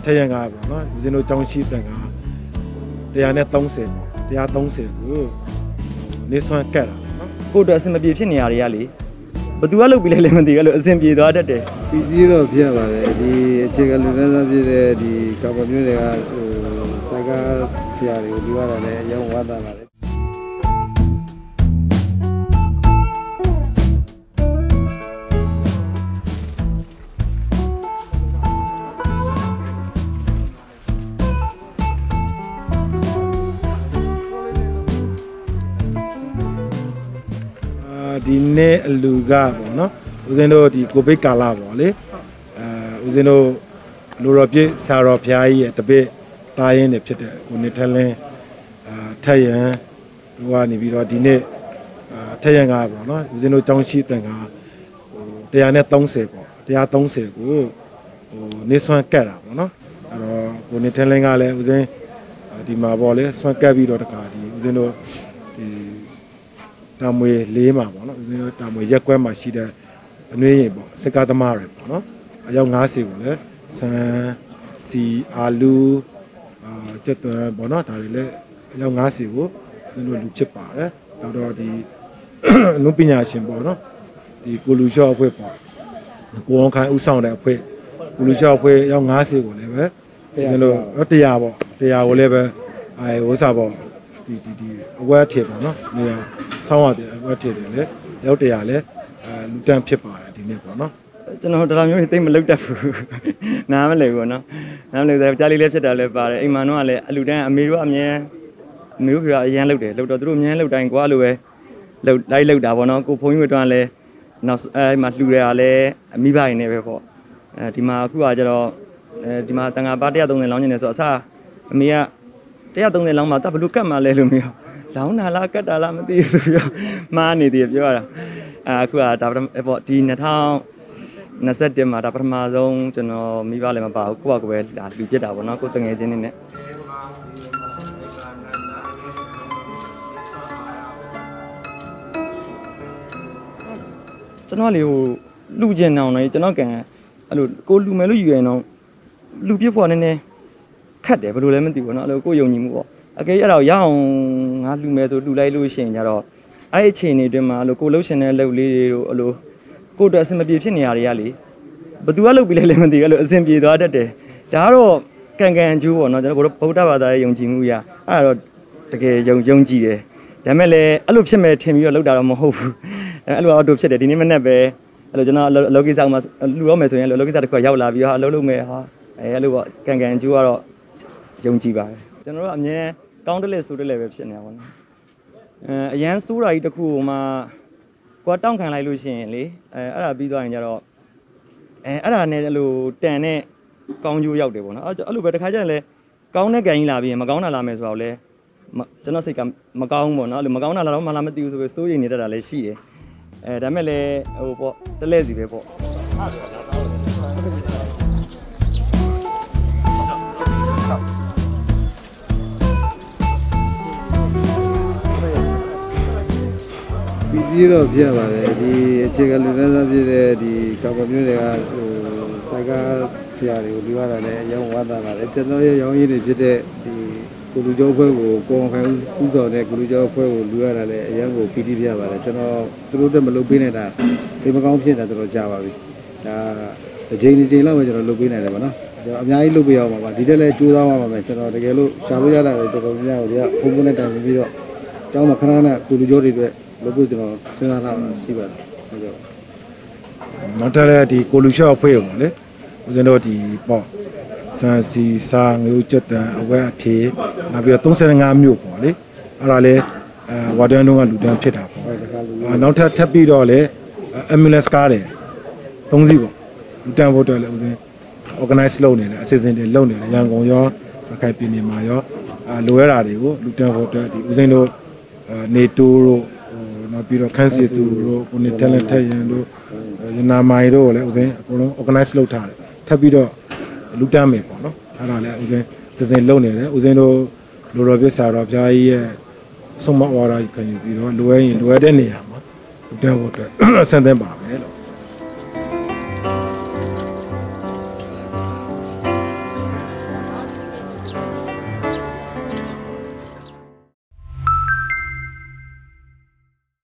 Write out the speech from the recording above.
태양아 뭐 우진도 정시대가 대안에 동세 대야 동세고 내선 깨라 고도 아스마 비피니아리알리 बदुआ लोग भी ले ले मंदी का लो असेंबली तो आते थे पीजीरो फिर वाले दी चेकल लेना भी रे दी काबन्यू रे का ताका फियारी उलीवारा ले यंग वादा वाले ဒီနေ့အလူကပေါ့နော်ဦးဇင်းတို့ဒီကိုဗစ်ကာလပေါ့လေဦးဇင်းတို့လူတော်ပြည့်ဆရာတော်ဘုရားကြီးရဲ့တပည့်တားရင်းနေဖြစ်တဲ့ကိုနေထလင်းထက်ရန်ဟိုကနေပြီးတော့ဒီနေ့ထက်ရန်ကပေါ့နော်ဦးဇင်းတို့ကျောင်းရှိတဲ့က130ပေါ့130ကိုနေဆွမ်းကတ်တာပေါ့နော်အဲ့တော့ကိုနေထလင်းကလည်းဦးဇင်းဒီမှာပေါ့လေဆွမ်းကတ်ပြီးတော့တခါဒီဦးဇင်းတို့ဒီတာမွေလေးမှာပေါ့နော်ဦးဇင်းတို့တာမွေရက်ကွဲမှာရှိတဲ့အနှွေးရင်ပေါ့စကားသမားတွေပေါ့နော်အယောက်90ကိုလည်းဆန်စီအာလူကျက်သွန်ပေါ့နော်ဒါတွေလည်းအယောက်90ကိုဦးဇင်းတို့လူဖြစ်ပါတယ်နောက်တော့ဒီအနုပညာရှင်ပေါ့နော်ဒီကိုလူချော့အဖွဲ့ပေါ့ကိုအောင်ခိုင်ဦးဆောင်တဲ့အဖွဲ့ကိုလူချော့အဖွဲ့အယောက်90ကိုလည်းပဲဦးဇင်းတို့100ပေါ့100ကိုလည်းပဲဟိုစားပေါ့ဒီအဝဲထည့်ပေါ့နော်နေရာဆောင်းရတယ်အဝဲထည့်တယ်လေရောက်100လဲလူတန်းဖြစ်ပါတယ်ဒီနေ့ပေါ့နော်ကျွန်တော်တော်မျိုးသိမလုတ်တတ်ဘူးနားမလဲဘူးနော်နားမလဲဆိုကြားလေးလေးဖြစ်တာလည်းပါတယ်အိမ်မှာတော့လည်းအလူတန်းအမေတို့အမြဲအမေတို့ကအရန်လုတ်တယ်လုတ်တော့သူတို့အမြဲလုတ်တိုင်းကွာလိုပဲလုတ်လိုက်လုတ်တာပေါ့နော်ကိုဖုန်းကြီးတွန်းလဲနောက်မှာလှူရတာလဲမိဘရင်းနေပဲပေါ့ဒီမှာအခုကကျတော့ဒီမှာတန်ငါပါ130လောင်းနေတယ်ဆိုအစားအမေက130လောင်းမှာတပ်ဘလူကတ်မှလဲလို့မျိုးလောင်းနာလားကတ်တာလားမသိဘူးဆိုပြီးမှားနေသေးပြောရတာအခုကဒါပေါ့ဒီ2021မှာဒါပထမဆုံးကျွန်တော်မိဘလည်းမပါဘူးကိုယ့်ဘာကိုပဲဒါလူပြစ်တာပေါ့နော်ကိုယ်တငယ်ချင်းနေနဲ့ကျွန်တော်လေဟိုလူကျင်အောင်လေကျွန်တော်ကန်အဲ့လိုကိုလူမယ်လို့ယူရင်တော့လူပြစ်ဖို့နည်းနည်းခတ်တယ်ဘယ်လိုလဲမသိဘူးเนาะအဲ့လိုကိုယုံကြည်မှုပေါ့အကေအဲ့တော့ရအောင်ငါလူမယ်ဆိုလူလိုက်လို့ရှိရင်ကြတော့အဲ့အချိန်တွေအတွင်းမှာအဲ့လိုကိုလှုပ်ရှင်တဲ့လှုပ်လေးတွေကိုအဲ့လိုကိုအတွက်အဆင်မပြေဖြစ်နေရတွေကလေဘသူကလှုပ်ပြီးလဲလည်းမသိဘူးအဲ့လိုအဆင်ပြေသွားတတ်တယ်ဒါကတော့ကန်ကျိုးပေါ့เนาะကျွန်တော်ဗုဒ္ဓဘာသာရဲ့ယုံကြည်မှုရအဲ့တော့တကယ်ယုံကြည်တယ်ဒါမဲ့လည်းအဲ့လိုဖြစ်မဲ့ထင်ပြီးတော့လှုပ်တာတော့မဟုတ်ဘူးအဲ့လိုအော်တိုဖြစ်တယ်ဒီနေ့မနေ့ပဲအဲ့လိုကျွန်တော်အလုပ်ကိစ္စမှာလူရောမယ်ဆိုရင်အလုပ်ကိစ္စတစ်ခုရောက်လာပြီးဟာအလုပ်လုပ်မယ်ဟာအဲ့လိုပေါ့ကန်ကျိုးကတော့ယုံကြည်ပါတယ်ကျွန်တော်တို့အမြဲကောင်းတယ်လေဆိုတယ်လေပဲဖြစ်နေတာပေါ့နော်အရန်စိုးတာကြီးတစ်ခုဟိုမှာကိုတောင့်ခံလိုက်လို့ရှိရင်လေအဲ့ဒါပြီးသွားရင်ကျတော့အဲ့ဒါနဲ့အဲ့လိုတန်တဲ့ကောင်းကျိုးရောက်တယ်ပေါ့နော်အဲ့လိုပဲတစ်ခါကျရင်လေကောင်းတဲ့ကန်ကြီးလာပြီးရင်မကောင်းတာလာမယ်ဆိုတော့လေကျွန်တော်စိတ်ကမကောင်းပေါ့နော်အဲ့လိုမကောင်းတာလာတော့မှလာမသိဘူးဆိုပြီးစိုးရိမ်နေတတ်တာလည်းရှိတယ်ဒါမဲ့လည်းဟိုပေါ့တလဲစီပဲပေါ့ပီဂျီရောဖြစ်ပါတယ်ဒီအခြေခံလူသားဖြစ်တဲ့ဒီကာဗမျိုးတွေကဟိုတိုက်ကဖျားတွေကိုလူရတာလည်းအယောင်ဝါတာပါတယ်ကျွန်တော်ရဲ့ရောင်းရည်တွေဖြစ်တဲ့ဒီကိုလူကျော်ဖွဲ့ကိုကိုအောင်ခိုင်ဦးစော်တဲ့ကိုလူကျော်ဖွဲ့ကိုလူရတာလည်းအယောင်ကိုပီတိပြပါတယ်ကျွန်တော်သူတို့တက်မလုပ်ပေးနေတာစိတ်မကောင်းဖြစ်နေတာတော်တော်ကြာပါပြီဒါတစ်ချိန်တစ်ချိန်လောက်ပဲကျွန်တော်လုပ်ပေးနိုင်တယ်ဗောနော်ကျွန်တော်အများကြီးလုပ်ပေးအောင်ပါဒီတက်လည်းကြိုးစားပါမယ်ကျွန်တော်တကယ်လို့ရှာလို့ရတာတော်တော်များများကိုဒီကဖုန်းဖုန်းနဲ့တိုင်ပြီးတော့ကျောင်းမှာခဏခဏကိုလူကျော်တွေအတွက်လို့ကိုကျွန်တော်စဉ်းစားထားတာရှိပါတယ်ဟုတ်ကဲ့နောက်ထပ်လည်းဒီကိုလူချော့ဖွဲ့ရုံပေါ့လေဦးဇင်းတို့ဒီပေါ့စံစီစာငွေကျက်တန်အဝဲအထေနောက်ပြီးတော့35မြို့ပေါ့လေအဲ့ဒါလည်းဝါတန်းတုံးကလူတန်းဖြစ်တာပေါ့နောက်ထပ်ပြီးတော့လည်း ambulance ကားတယ်3စီးပေါ့လူတန်းဖို့တော့လည်းဦးဇင်း organize လုပ်နေတယ်အစီအစဉ်တွေလုပ်နေတယ်ရန်ကုန်ရောစခိုင်ပြည်နယ်မှာရောလိုရတာတွေကိုလူတန်းဖို့တော့ဒီဦးဇင်းတို့နေတိုးတို့နောက်ပြီးတော့ခန်းစီတူတို့ကိုနေတယ်လက်ထက်ရန်တို့ရနာမိုင်တို့ကိုလည်းဦးဇင်းအကုန်လုံး organize လုပ်ထားတယ်ထပ်ပြီးတော့လူတန်းမယ်ပေါ့နော်အဲ့ဒါလည်းဦးဇင်းစဉ်လုပ်နေတယ်ဦးဇင်းတို့လိုတော်ပြဆရာတော်ဘုရားကြီးရဲ့ဆုံးမဩဝါဒခံယူပြီးတော့လိုရရင်လိုရတဲ့နေရာမှာလူတန်းဖို့အတွက်ဆန်းသင့်ပါပဲလို့